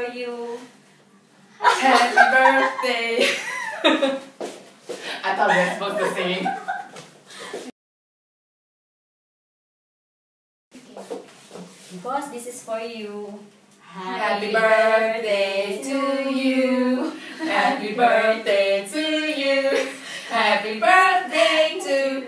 you. Happy birthday. I thought we were supposed to sing. Boss, this is for you. Happy birthday to you. Happy birthday to you. Happy birthday to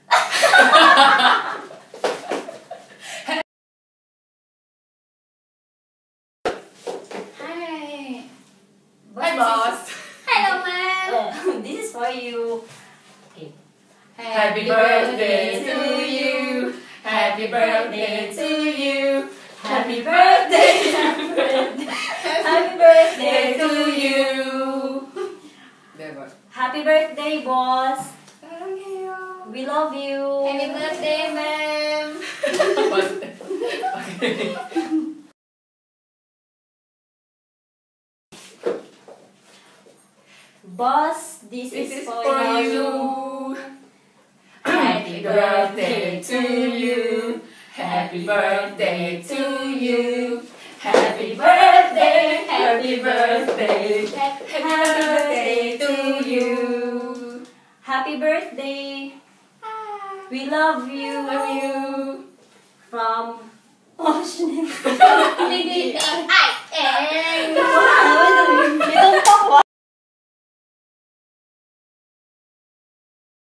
Hi. Hi, boss. Hello, ma'am. This is for you. Okay. Happy birthday to you. Happy birthday to you. Happy birthday. Happy birthday to to you. you. Never. Happy birthday, boss. Thank you. We love you. Happy birthday, ma'am. Okay. Boss, this This is is for for you. you. Happy birthday to you. Happy birthday to you. Happy birthday, happy birthday, happy birthday to you. Happy birthday. We love you. Love you. From Ocean. Ay, eh. You don't talk.